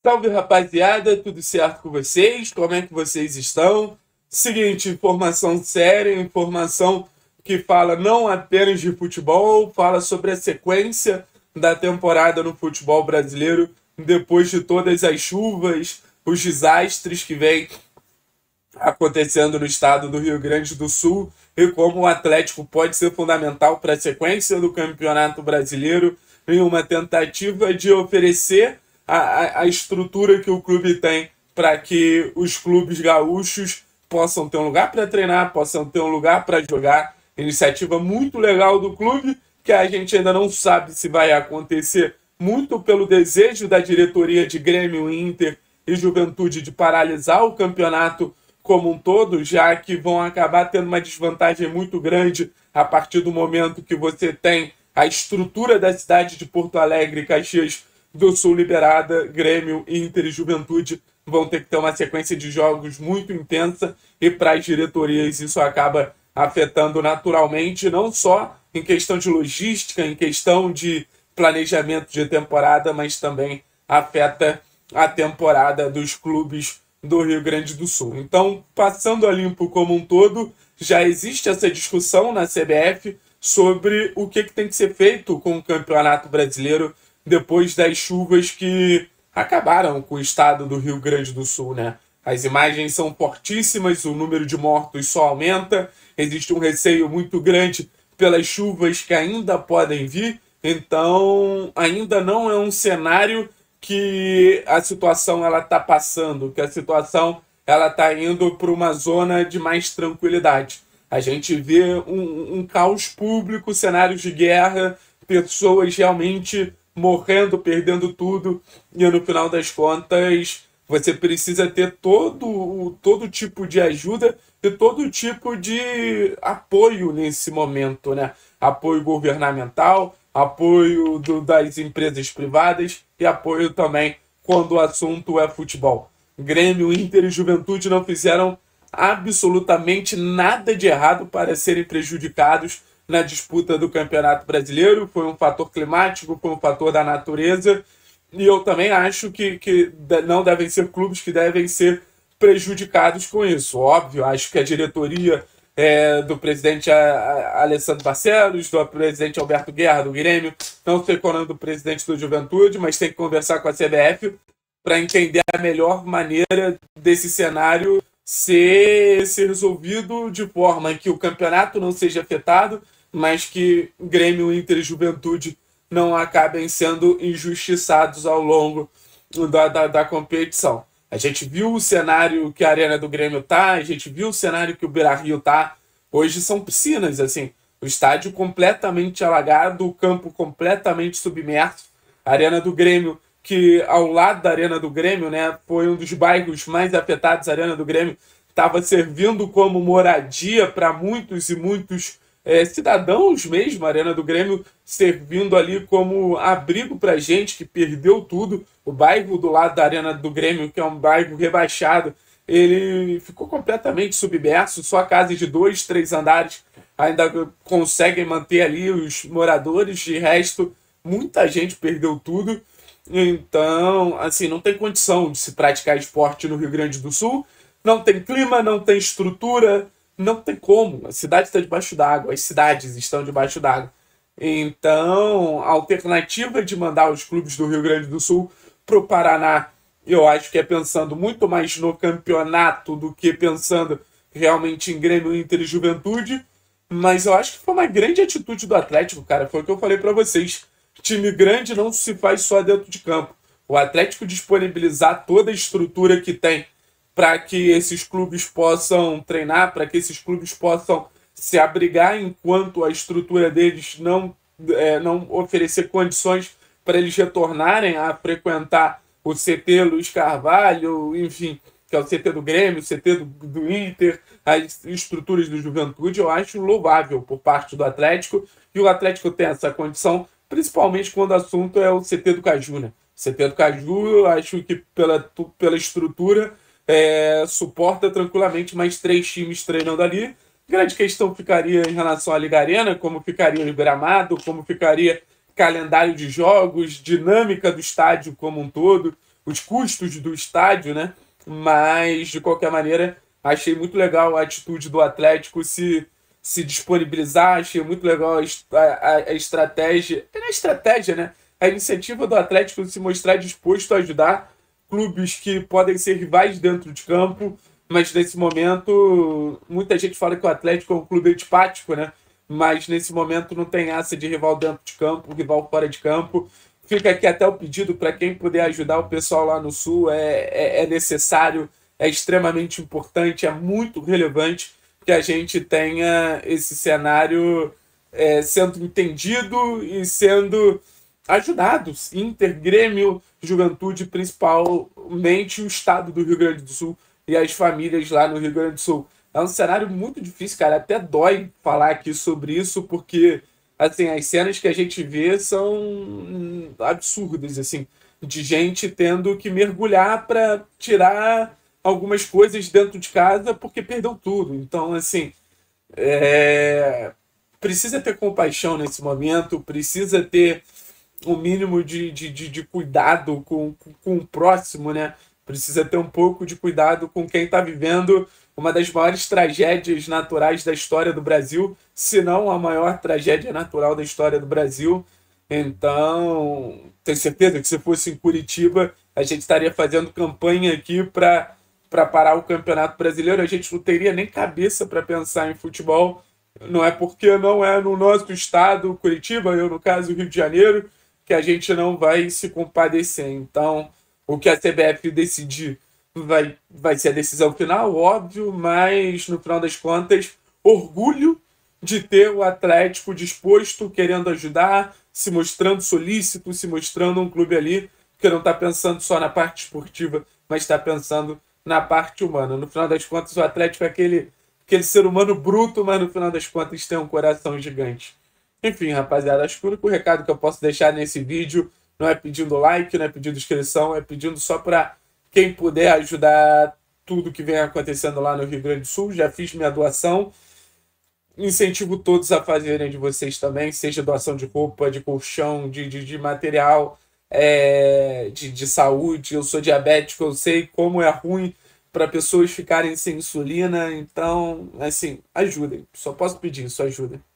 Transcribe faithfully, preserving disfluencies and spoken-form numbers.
Salve, rapaziada, tudo certo com vocês? Como é que vocês estão? Seguinte, informação séria, informação que fala não apenas de futebol, fala sobre a sequência da temporada no futebol brasileiro depois de todas as chuvas, os desastres que vêm acontecendo no estado do Rio Grande do Sul e como o Atlético pode ser fundamental para a sequência do Campeonato Brasileiro em uma tentativa de oferecer a, a, a estrutura que o clube tem para que os clubes gaúchos possam ter um lugar para treinar, possam ter um lugar para jogar. Iniciativa muito legal do clube, que a gente ainda não sabe se vai acontecer, muito pelo desejo da diretoria de Grêmio, Inter e Juventude de paralisar o campeonato como um todo, já que vão acabar tendo uma desvantagem muito grande a partir do momento que você tem a estrutura da cidade de Porto Alegre e Caxias do Sul liberada. Grêmio, Inter e Juventude vão ter que ter uma sequência de jogos muito intensa e para as diretorias isso acaba afetando naturalmente, não só em questão de logística, em questão de planejamento de temporada, mas também afeta a temporada dos clubes do Rio Grande do Sul. Então, passando a limpo como um todo, já existe essa discussão na C B F sobre o que, que tem que ser feito com o Campeonato Brasileiro depois das chuvas que acabaram com o estado do Rio Grande do Sul, né? As imagens são fortíssimas, o número de mortos só aumenta, existe um receio muito grande pelas chuvas que ainda podem vir, então ainda não é um cenário que a situação ela está passando, que a situação ela está indo para uma zona de mais tranquilidade. A gente vê um, um caos público, cenários de guerra, pessoas realmente morrendo, perdendo tudo, e no final das contas você precisa ter todo, todo tipo de ajuda e todo tipo de apoio nesse momento, né? Apoio governamental, apoio do, das empresas privadas e apoio também quando o assunto é futebol. Grêmio, Inter e Juventude não fizeram absolutamente nada de errado para serem prejudicados na disputa do Campeonato Brasileiro. Foi um fator climático, foi um fator da natureza, e eu também acho que, que não devem ser clubes que devem ser prejudicados com isso. Óbvio, acho que a diretoria é, do presidente Alessandro Barcelos, do presidente Alberto Guerra, do Grêmio, não sei qual é o nome do presidente do Juventude, mas tem que conversar com a C B F para entender a melhor maneira desse cenário ser, ser resolvido de forma que o campeonato não seja afetado, mas que Grêmio, Inter e Juventude não acabem sendo injustiçados ao longo da, da, da competição. A gente viu o cenário que a Arena do Grêmio tá, a gente viu o cenário que o Beira-Rio tá. Hoje são piscinas, assim, o estádio completamente alagado, o campo completamente submerso. A Arena do Grêmio, que ao lado da Arena do Grêmio, né, foi um dos bairros mais afetados. A Arena do Grêmio estava servindo como moradia para muitos e muitos é, cidadãos mesmo. A Arena do Grêmio servindo ali como abrigo para gente que perdeu tudo. O bairro do lado da Arena do Grêmio, que é um bairro rebaixado, ele ficou completamente submerso. Só casas de dois, três andares ainda conseguem manter ali os moradores. De resto, muita gente perdeu tudo. Então, assim, não tem condição de se praticar esporte no Rio Grande do Sul. Não tem clima, não tem estrutura, não tem como. A cidade está debaixo d'água, as cidades estão debaixo d'água. Então, a alternativa de mandar os clubes do Rio Grande do Sul para o Paraná, eu acho que é pensando muito mais no campeonato do que pensando realmente em Grêmio, Inter e Juventude. Mas eu acho que foi uma grande atitude do Atlético, cara. Foi o que eu falei para vocês. Time grande não se faz só dentro de campo. O Atlético disponibilizar toda a estrutura que tem para que esses clubes possam treinar, para que esses clubes possam se abrigar enquanto a estrutura deles não, é, não oferecer condições para eles retornarem a frequentar o C T Luiz Carvalho, enfim, que é o C T do Grêmio, o C T do, do Inter, as estruturas do Juventude. Eu acho louvável por parte do Atlético, e o Atlético tem essa condição, principalmente quando o assunto é o C T do Caju, né? O C T do Caju, eu acho que pela, pela estrutura, é, suporta tranquilamente mais três times treinando ali. Grande questão ficaria em relação à Liga Arena, como ficaria o gramado, como ficaria calendário de jogos, dinâmica do estádio como um todo. os custos do estádio, né? Mas, de qualquer maneira, achei muito legal a atitude do Atlético se, se disponibilizar, achei muito legal a, a, a estratégia, não é estratégia, né? A iniciativa do Atlético se mostrar disposto a ajudar clubes que podem ser rivais dentro de campo, mas nesse momento, muita gente fala que o Atlético é um clube antipático, né? Mas nesse momento não tem essa de rival dentro de campo, rival fora de campo. Fica aqui até o pedido para quem puder ajudar o pessoal lá no Sul, é, é, é necessário, é extremamente importante, é muito relevante que a gente tenha esse cenário é, sendo entendido e sendo ajudado. Inter, Grêmio, Juventude, principalmente o estado do Rio Grande do Sul e as famílias lá no Rio Grande do Sul. É um cenário muito difícil, cara. Até dói falar aqui sobre isso, porque assim, as cenas que a gente vê são absurdas, assim, de gente tendo que mergulhar para tirar algumas coisas dentro de casa porque perdeu tudo. Então, assim, é... precisa ter compaixão nesse momento, precisa ter o um mínimo de, de, de, de cuidado com, com, com o próximo, né? Precisa ter um pouco de cuidado com quem está vivendo uma das maiores tragédias naturais da história do Brasil, se não a maior tragédia natural da história do Brasil. Então, tenho certeza que se fosse em Curitiba, a gente estaria fazendo campanha aqui para para parar o Campeonato Brasileiro. A gente não teria nem cabeça para pensar em futebol. Não é porque não é no nosso estado, Curitiba, eu no caso Rio de Janeiro, que a gente não vai se compadecer. Então, o que a C B F decidir vai, vai ser a decisão final, óbvio, mas no final das contas, orgulho de ter o Atlético disposto, querendo ajudar, se mostrando solícito, se mostrando um clube ali que não está pensando só na parte esportiva, mas está pensando na parte humana. No final das contas, o Atlético é aquele, aquele ser humano bruto, mas no final das contas tem um coração gigante. Enfim, rapaziada, acho que o único recado que eu posso deixar nesse vídeo não é pedindo like, não é pedindo inscrição, é pedindo só para quem puder ajudar tudo que vem acontecendo lá no Rio Grande do Sul. Já fiz minha doação. Incentivo todos a fazerem de vocês também, seja doação de roupa, de colchão, de, de, de material, é, de, de saúde. Eu sou diabético, eu sei como é ruim para pessoas ficarem sem insulina. Então, assim, ajudem. Só posso pedir isso, ajudem.